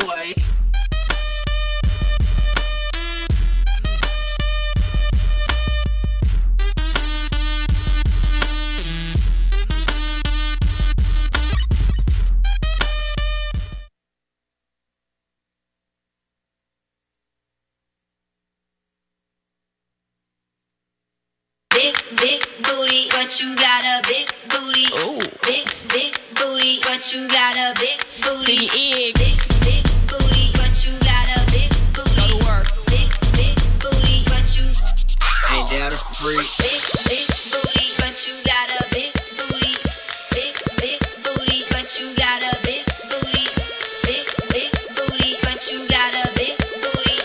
boy. Big booty, but you got a big booty. Ooh. Big booty, but you got a big booty. See your Big booty, but you got a big booty. Go to work. Big booty, but you Ain't that a freak? big booty, but you got a big booty. Big booty, but you got a big booty. Big booty, but you got a big booty.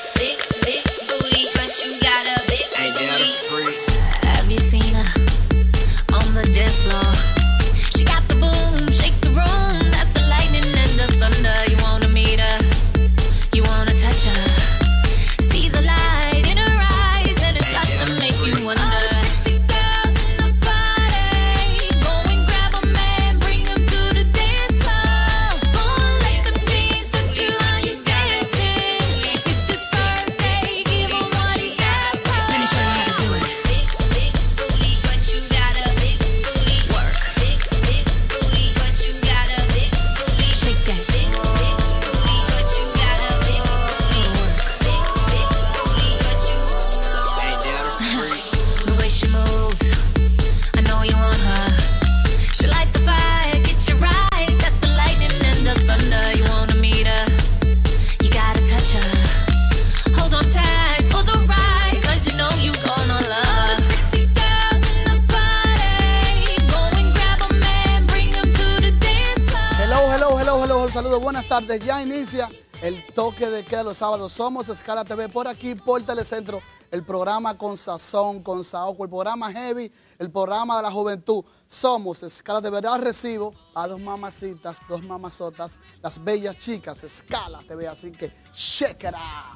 Big booty, but you got a big Ain't that a booty. freak? Have you seen her on the dance floor? She got the boom, shake the room. That's the lightning and the thunder. You wanna meet her? You wanna touch her? See the light in her eyes, and it starts to make you wonder. All sexy girls in the party, go and grab a man, bring him to the dance floor. Go and let them dance to you dancing. It's his birthday, give him what he asked for. Let me show you how to do it. Big booty, but you got a big booty. Work. Big booty, but you got a big booty. Shake that. Big booty, but you got a big booty. Work. Big booty, but you. Ain't that a freak? The way she moves, I know you want her. She light the fire, get you right. That's the lightning and the thunder. You wanna meet her? You gotta touch her. Hold on tight for the ride, 'cause you know you gonna love her. All the sexy girls in the party, go and grab a man, bring him to the dance floor. Hello, saludos, buenas tardes. Ya inicia el toque de queda los sábados. Somos Escala TV por aquí, por Telecentro, el programa con sazón, con saoco, el programa heavy, el programa de la juventud. Somos Escala TV. Ahora recibo a dos mamacitas, dos mamazotas, las bellas chicas, Escala TV, así que check it out.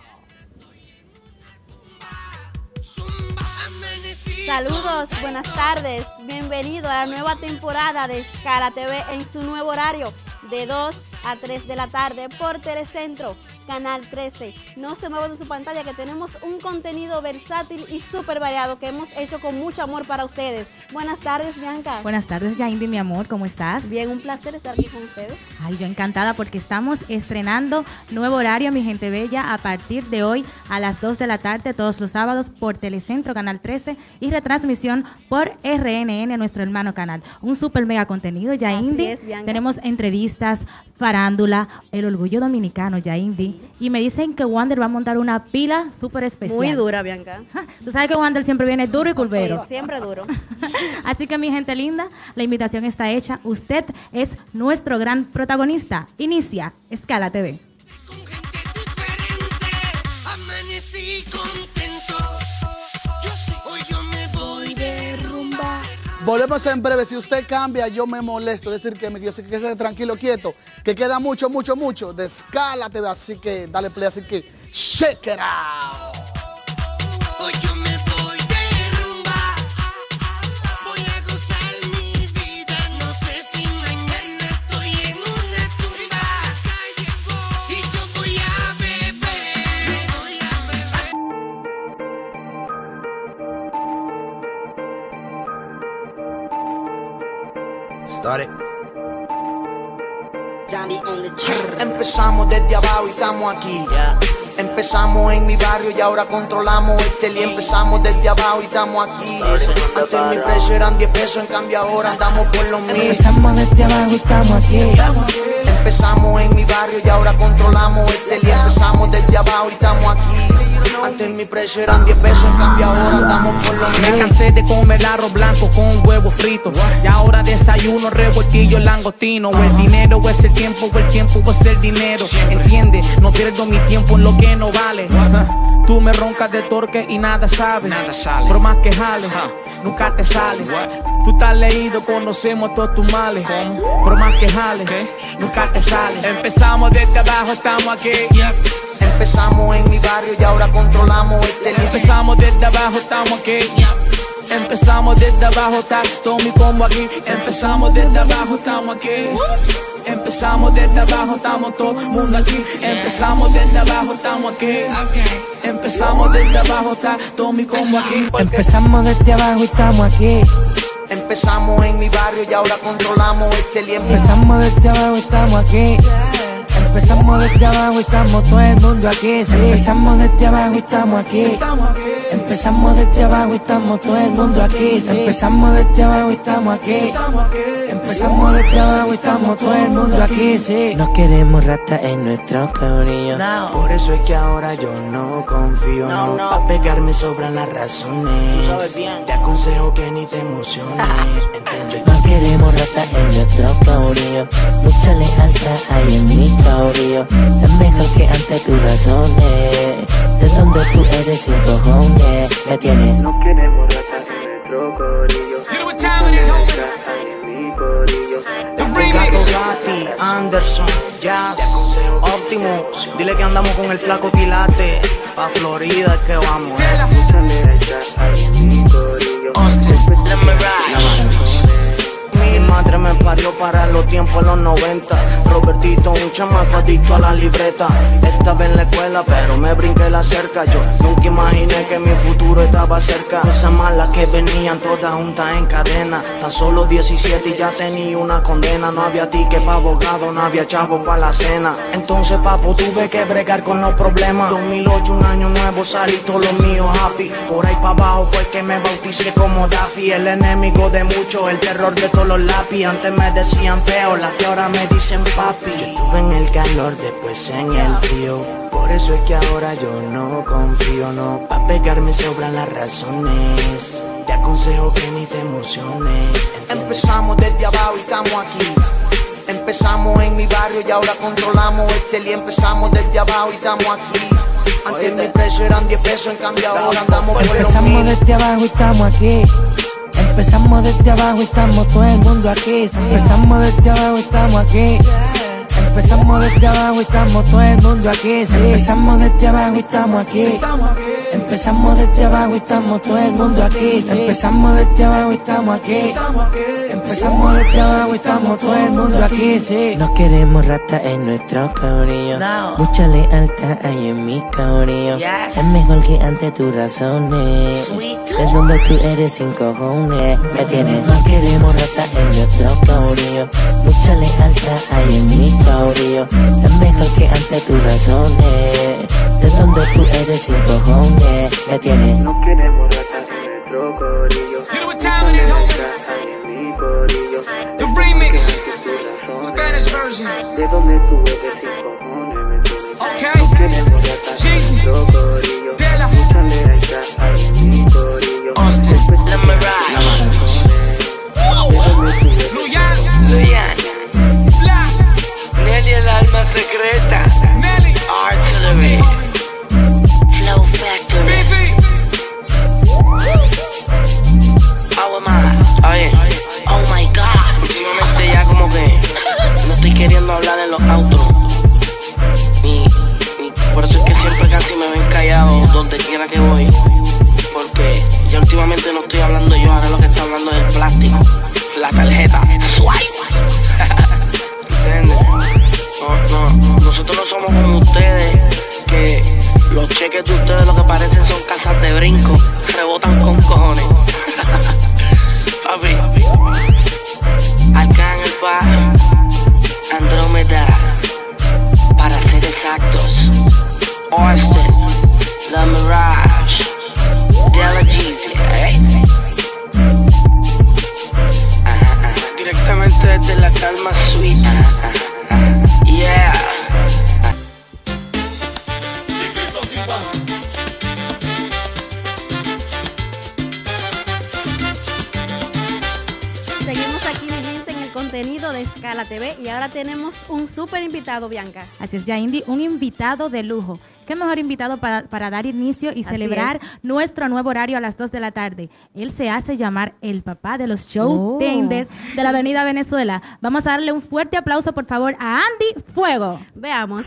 Saludos, buenas tardes, bienvenido a la nueva temporada de Escala TV en su nuevo horario de 2 a 3 de la tarde por Telecentro, Canal 13. No se muevan de su pantalla que tenemos un contenido versátil y súper variado que hemos hecho con mucho amor para ustedes. Buenas tardes, Bianca. Buenas tardes, Yaindi, mi amor, ¿cómo estás? Bien, un placer estar aquí con ustedes. Ay, yo encantada porque estamos estrenando nuevo horario, mi gente bella, a partir de hoy a las 2 de la tarde, todos los sábados por Telecentro, Canal 13 y retransmisión por RNN, nuestro hermano canal. Un súper mega contenido, Yaindi. Así es, Bianca. Tenemos entrevistas, farándula, el orgullo dominicano, Yaindi. Y me dicen que Wander va a montar una pila súper especial. Muy dura, Bianca. Tú sabes que Wander siempre viene duro y curvero. Sí, siempre duro. Así que mi gente linda, la invitación está hecha. Usted es nuestro gran protagonista. Inicia Escala TV. Con gente diferente, amanecí contento. Yo sí, hoy yo me voy de rumba. Volvemos en breve. Si usted cambia, yo me molesto. Es decir, que yo sé que quede tranquilo, quieto, que queda mucho de Escala TV. Así que dale play, así que check it out. Hoy yo me voy de rumba. Voy a gozar mi vida. No sé si mañana estoy en una tumba. Y yo voy a beber. Voy a beber. Started. Empezamos desde abajo y estamos aquí. Empezamos en mi barrio y ahora controlamos este y empezamos desde abajo y estamos aquí. Antes mi precio eran 10 pesos, en cambio ahora andamos por los 1000. Empezamos desde abajo y estamos aquí. Empezamos en mi barrio y ahora controlamos este y empezamos desde abajo y estamos aquí. Antes mi precio eran 10 pesos, en cambio ahora andamos por los 1000. Me cansé de comer arroz blanco con huevo frito y ahora desayuno revoltillo langostino. O el dinero o es el tiempo o el tiempo o es el dinero. Entiende, no pierdo mi tiempo en lo que no vale. Tú me roncas de torque y nada sabes. Por más que jales, nunca te sale. Tú estás leído, conocemos todos tus males. Por más que jales, nunca te sale. Empezamos desde abajo, estamos aquí. Empezamos en mi barrio y ahora controlamos este. Empezamos desde abajo, estamos aquí. Empezamos Empezamos desde abajo, está todo mi combo aquí. Empezamos desde abajo, estamos aquí. Empezamos desde abajo, estamos todo el mundo aquí. Empezamos desde abajo, estamos aquí. Empezamos desde abajo, está todo mi combo aquí. Empezamos desde abajo y estamos aquí. Empezamos en mi barrio y ahora controlamos este tiempo. Empezamos desde abajo y estamos aquí. Empezamos desde abajo y estamos todo el mundo aquí. Sí. Empezamos desde abajo y estamos aquí. Empezamos desde abajo y estamos todo el mundo aquí. Sí. Empezamos desde abajo y estamos aquí. Empezamos desde abajo y estamos todo el mundo aquí. Sí. No queremos rata en nuestro corillo. No. Por eso es que ahora yo no confío. No. Pa' pegarme sobran las razones. Te aconsejo que ni te emociones. ¿Entiendes? No queremos rata en nuestro corillo. Mucha lealtad hay en mi corillo. Es mejor que ante tus razones. De donde tú eres sin cojones. Me tienes. No queremos rata en nuestro corillo. You know what time it is, homie? The remix. Gatti, Anderson, Jazz, Optimus. Dile que andamos con el flaco Quilate. Pa' Florida es que vamos. Mi madre me parió para los tiempos de los 90. Robertito, un chamaco adicto a la libreta. Estaba en la escuela, pero me brinqué la cerca. Yo nunca imaginé que mi futuro estaba cerca. Cosas malas que venían todas juntas en cadena. Tan solo 17 y ya tenía una condena. No había ticket pa' abogado, no había chavo pa' la cena. Entonces, papo, tuve que bregar con los problemas. 2008, un año nuevo, salí todo lo mío happy. Por ahí pa' abajo fue que me bauticé como Daffy. El enemigo de muchos, el terror de todos los lápiz. Antes me decían feo, las que ahora me dicen papi. Yo estuve en el calor, después en el frío. Por eso es que ahora yo no confío, no. Pa' pegarme sobran las razones. Te aconsejo que ni te emociones. Empezamos desde abajo y estamos aquí. Empezamos en mi barrio y ahora controlamos este y empezamos desde abajo y estamos aquí. Antes mi precio eran 10 pesos, en cambio ahora andamos por los 1000. Empezamos desde abajo y estamos aquí. Empezamos desde abajo y estamos todo el mundo aquí. Empezamos desde abajo y estamos aquí. Empezamos desde abajo y estamos todo el mundo aquí. Sí. Empezamos desde abajo y estamos aquí. Empezamos desde abajo y estamos todo el mundo aquí. Sí. Empezamos desde abajo y estamos aquí. Empezamos desde abajo y estamos todo el mundo aquí. Sí. No queremos rata en nuestro corillo. No. Mucha lealtad hay en mi corillo. Yes. Es mejor que ante tus razones. Sweet. Es donde tú eres sin cojones. Me tienes. No queremos rata en nuestro corillo. Mucha lealtad hay en mi corillo. Es mejor que ante tus razones. De donde tú eres sin cojones. Me tienes. No queremos rata en nuestro corillo. You know what time it is, homie? The remix. Spanish version. De donde tú eres sin cojones. Me tienes. Okay. No queremos rata en nuestro corillo. Dela. Mucha lealtad hay en mi corillo. Let me ride. Luyan. Black. Nelly el alma secreta. Nelly. Artillery. Flow Factory. BB. How am I? Oye. Oh my God. Últimamente ya como que no estoy queriendo hablar en los outros. Por eso es que siempre casi me ven callado donde quiera que voy. Porque ya últimamente no estoy hablando yo, ahora lo que está hablando es el plástico. La tarjeta. ¿Entiendes? No, nosotros no somos como ustedes, que los cheques de ustedes lo que parecen son casas de brinco, rebotan con cojones. Papi, Arcángel Pa, Andrómeda, para ser exactos, Austin, La Mirage, Della Jeezy, directamente desde la calma suite. Yeah. Seguimos aquí, mi gente, en el contenido de Escala TV y ahora tenemos un súper invitado, Bianca. Así es, ya Indy, un invitado de lujo. Qué mejor invitado para dar inicio y Así celebrar nuestro nuevo horario a las 2 de la tarde. Él se hace llamar el papá de los show tender de la Avenida Venezuela. Vamos a darle un fuerte aplauso, por favor, a Andy Fuego. Veamos.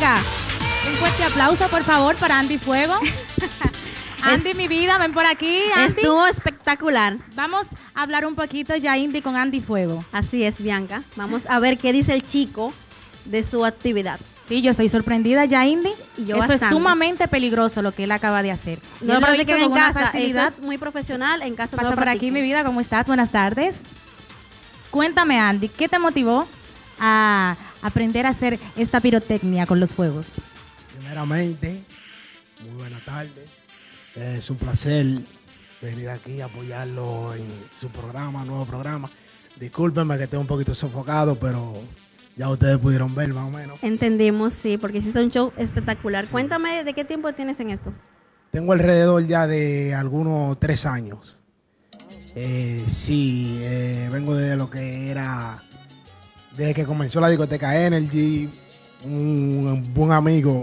Bianca. Un fuerte aplauso, por favor, para Andy Fuego. Andy, mi vida, ven por aquí, Andy. Estuvo espectacular. Vamos a hablar un poquito ya, Indy, con Andy Fuego. Así es, Bianca. Vamos a ver qué dice el chico de su actividad. Sí, yo estoy sorprendida ya, Indy. Y yo Eso es bastante. sumamente peligroso lo que él acaba de hacer. Y No él lo lo practiquen hizo en con una casa. Eso facilidad. es muy profesional. En casa no Pasa lo por aquí, practiquen. mi vida, ¿cómo estás? Buenas tardes. Cuéntame, Andy, ¿qué te motivó a aprender a hacer esta pirotecnia con los fuegos? Primeramente, muy buena tarde. Es un placer venir aquí a apoyarlo en su programa, nuevo programa. Discúlpenme que esté un poquito sofocado, pero ya ustedes pudieron ver más o menos. Entendimos, sí, porque hiciste un show espectacular. Cuéntame, ¿de qué tiempo tienes en esto? Tengo alrededor ya de algunos 3 años. Vengo de lo que era, desde que comenzó la discoteca Energy. Un buen amigo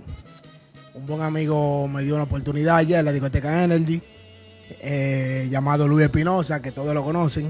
me dio una oportunidad ya en la discoteca Energy, llamado Luis Espinosa, que todos lo conocen.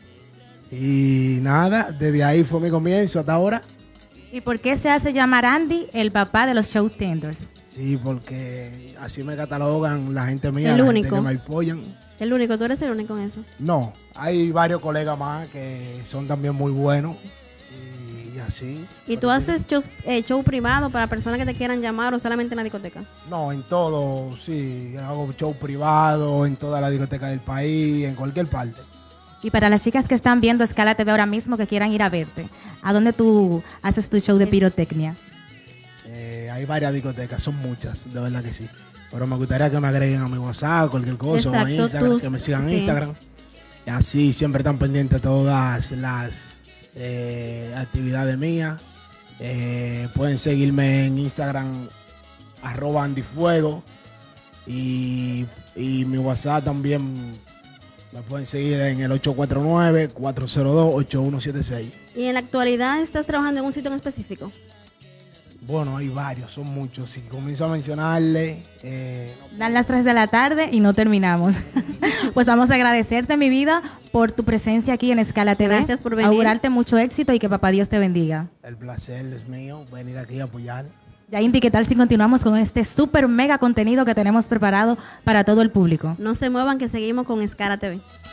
Y nada, desde ahí fue mi comienzo hasta ahora. ¿Y por qué se hace llamar Andy el papá de los show tenders? Sí, porque así me catalogan la gente mía, El la único. gente que me apoyan. El único, tú eres el único en eso. No, hay varios colegas más que son también muy buenos. Y así. ¿Y tú haces show privado para personas que te quieran llamar o solamente en la discoteca? No, en todo, sí. Hago show privado en toda la discoteca del país, en cualquier parte. Y para las chicas que están viendo Escala TV ahora mismo que quieran ir a verte, ¿a dónde tú haces tu show de pirotecnia? Hay varias discotecas, son muchas, de verdad que sí. Pero me gustaría que me agreguen a mi WhatsApp, cualquier cosa, o a Exacto, Instagram, que me sigan en sí. Instagram. Y así siempre están pendientes todas las actividades mías. Pueden seguirme en Instagram, @AndyFuego. Y mi WhatsApp también me pueden seguir en el 849-402-8176. ¿Y en la actualidad estás trabajando en un sitio en específico? Bueno, hay varios, son muchos. Si comienzo a mencionarle, Dan las 3 de la tarde y no terminamos. Pues vamos a agradecerte, mi vida, por tu presencia aquí en Escala TV. Gracias por venir. Augurarte mucho éxito y que papá Dios te bendiga. el placer es mío venir aquí a apoyar. Ya, Indy, ¿qué tal si continuamos con este súper mega contenido que tenemos preparado para todo el público? No se muevan que seguimos con Escala TV.